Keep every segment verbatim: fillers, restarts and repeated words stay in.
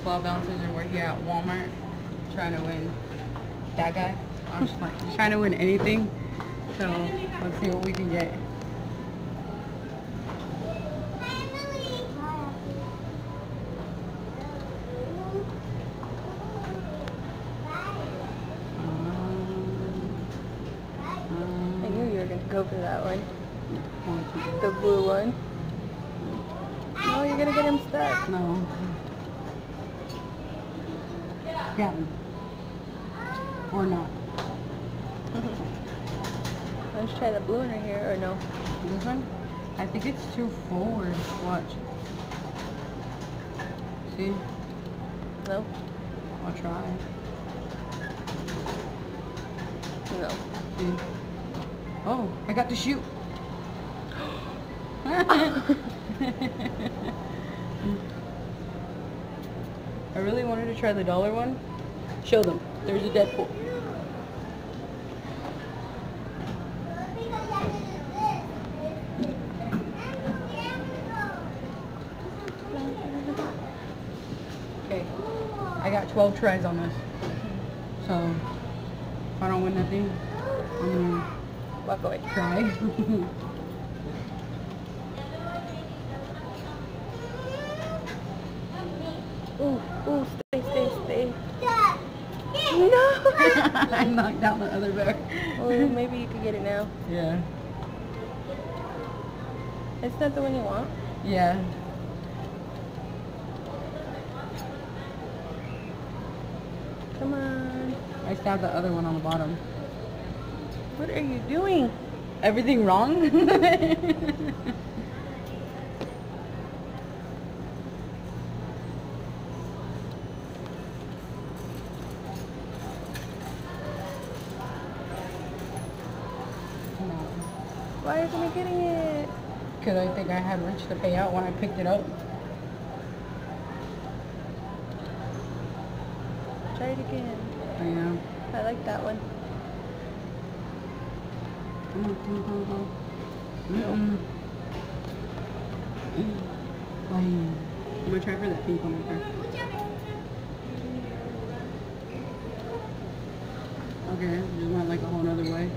twelve ounces, and we're here at Walmart trying to win that guy. I'm just like trying to win anything. So let's see what we can get. I knew you were going to go for that one. The blue one. No, you're going to get him stuck. No. Got him. Or not. Let's try the blue one right here, or no? This one? I think it's too forward. Watch. See? No? I'll try. No. See? Oh, I got to shoot. I really wanted to try the dollar one. Show them. There's a Deadpool. Okay. I got twelve tries on this. So, if I don't win that thing, I'm gonna Walk away. try. Ooh, ooh, stay, stay, stay. No! I knocked down the other bear. Well, maybe you could get it now. Yeah. It's not the one you want. Yeah. Come on. I stabbed the other one on the bottom. What are you doing? Everything wrong? Why isn't it getting it? Because I think I had reached the payout when I picked it up. Try it again. I know. I like that one. Come on, come on, come on, come on. Mm-mm. Mm. I'm going to try for that pink one right there. Okay, just went like a whole other way.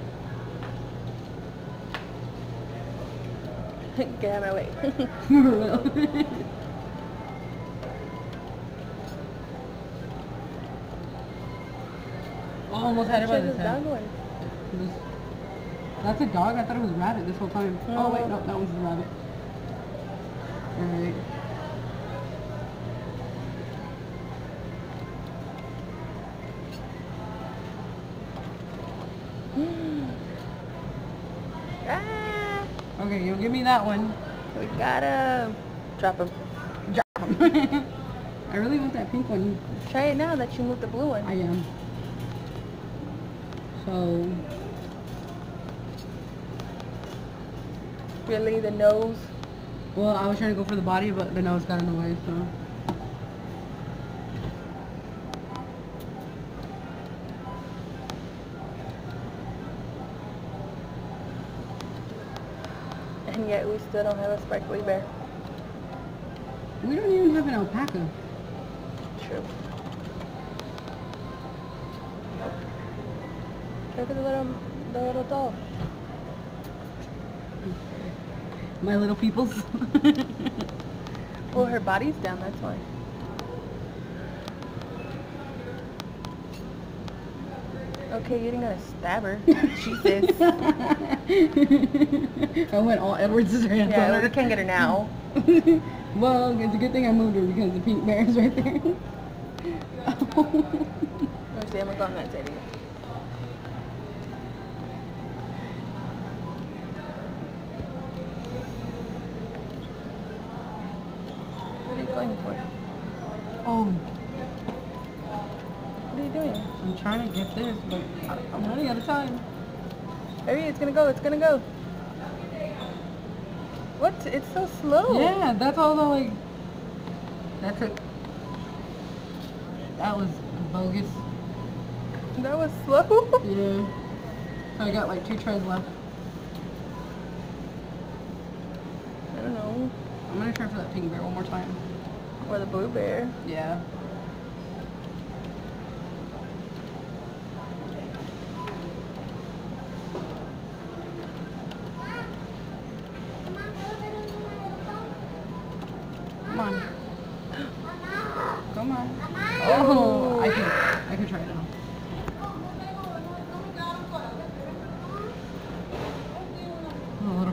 Get out of my way. For real. Oh, almost had it by this dog time. one. This, that's a dog? I thought it was a rabbit this whole time. No. Oh wait, no, that one's a rabbit. Alright. Ah, Okay, you'll give me that one. we gotta drop him. Drop him. I really want that pink one. Try it now that you moved the blue one. I am. So, Really, the nose? well, I was trying to go for the body, but the nose got in the way, so. And yet we still don't have a sparkly bear. We don't even have an alpaca. True. Look at the little, the little doll. My little peoples. Well, her body's down, that's why. Okay, you didn't gotta stab her. Jesus. I went all Edward's hands Yeah, on her. we can't get her now. Well, it's a good thing I moved her because the pink bear is right there. Let me see, I'm gonna go on that side again. What are you going for? Oh, What are you doing? I'm trying to get this, but I- I'm running out of time. Hurry, it's gonna go, it's gonna go. What? It's so slow. Yeah, that's all the like. That's it. That was bogus. That was slow? Yeah. So I got like two tries left. I don't know. I'm gonna try for that pink bear one more time. Or the blue bear. Yeah.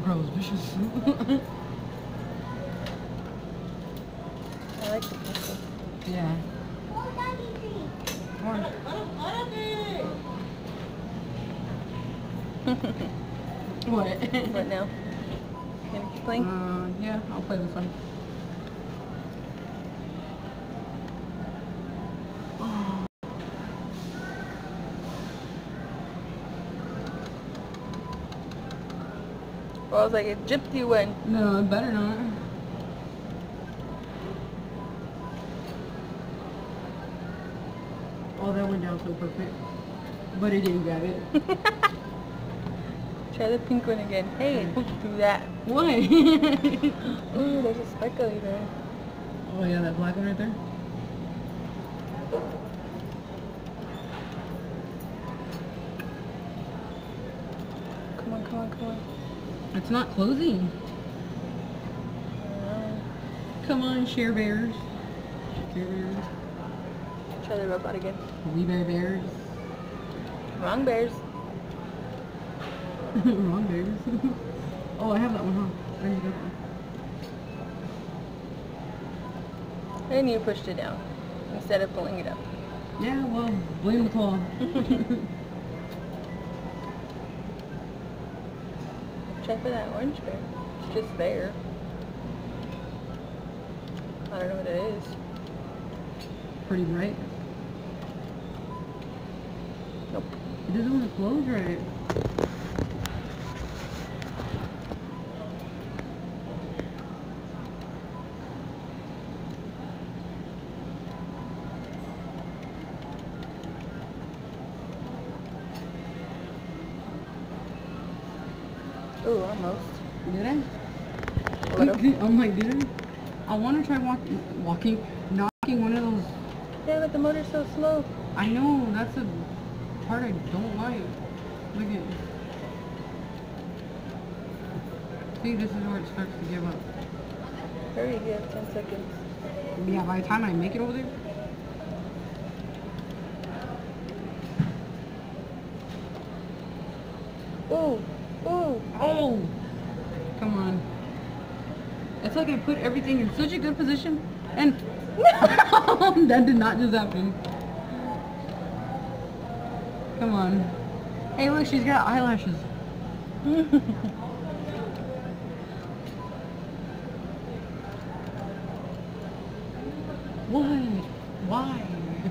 crow's vicious. I like the pink one. Yeah. Orange. What? What now? Can you keep playing? Uh, yeah, I'll play this one. Well, I was like, it gypped you in. No, it better not. Oh, that went down so perfect. But it didn't grab it. Try the pink one again. Hey, don't do that. What? Ooh, there's a sparkly there. Oh yeah, that black one right there. Come on, come on, come on. It's not closing. Uh, Come on, share bears. Share bears. try the robot again. We bear bears. Wrong bears. Wrong bears. Oh, I have that one, huh? There's a good one. And you pushed it down instead of pulling it up. Yeah, well, blame the claw. Try for that orange bear. It's just there. I don't know what it is. Pretty bright. Nope. It doesn't want to close right. Ooh, almost. Did I? A little. I'm like, did I? I want to try walk, walking, knocking one of those. Yeah, but the motor's so slow. I know, that's the part I don't like. Look at. See, this is where it starts to give up. Hurry, you have ten seconds. Yeah, by the time I make it over there. Ooh, ooh. Oh! Come on. It's like I put everything in such a good position, and that did not just happen. Come on. Hey, look, she's got eyelashes. What? Why?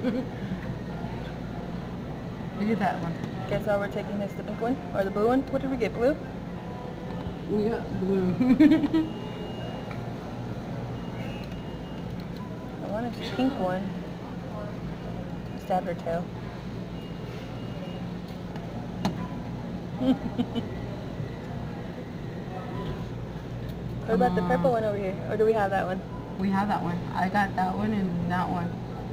Look at that one. Guess how we're taking this, the pink one? Or the blue one? What did we get, blue? We got blue. I wanted the pink one. Stab her tail. What about the purple one over here? Or do we have that one? We have that one. I got that one and that one.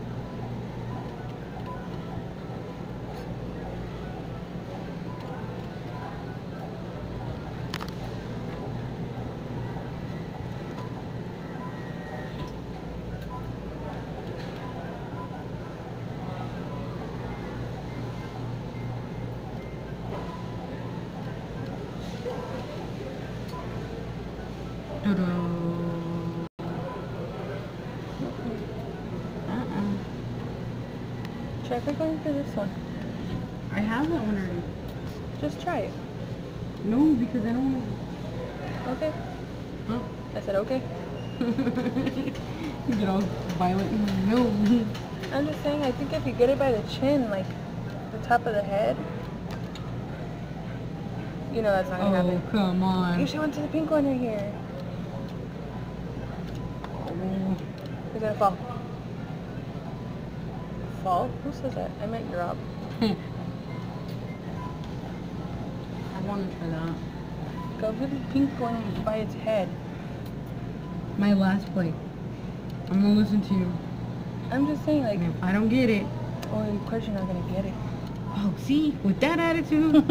Uh-uh. Try for going for this one. I have that one already. Just try it. No, because I don't want Okay. to... Huh? I said okay. You get all violent. No. I'm just saying, I think if you get it by the chin, like the top of the head, you know that's not gonna Oh, happen. come on. You should went to the pink one right here. Oh. You're gonna fall. Fall? Who says that? I meant drop. I want to try that. Go for the pink one by its head. My last play. I'm gonna listen to you. I'm just saying, like, And if I don't get it... oh, of course you're not gonna get it. Oh, see? With that attitude...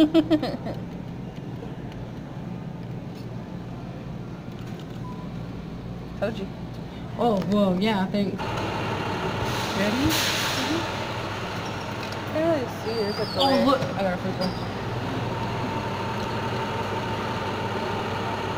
Told you. Oh, well, yeah, thanks. Ready? Mm-hmm. I can't really see it. It's like Oh, look! I got a first one.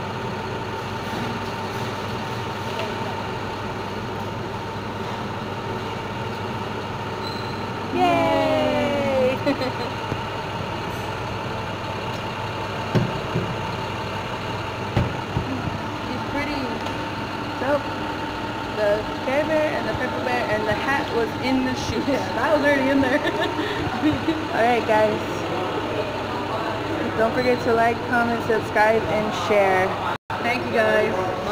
She's pretty. So, the Care Bear and the Pepper Bear and the hat was in the shoe. Yeah, that was already in there. Alright guys. Don't forget to like, comment, subscribe, and share. Thank you guys.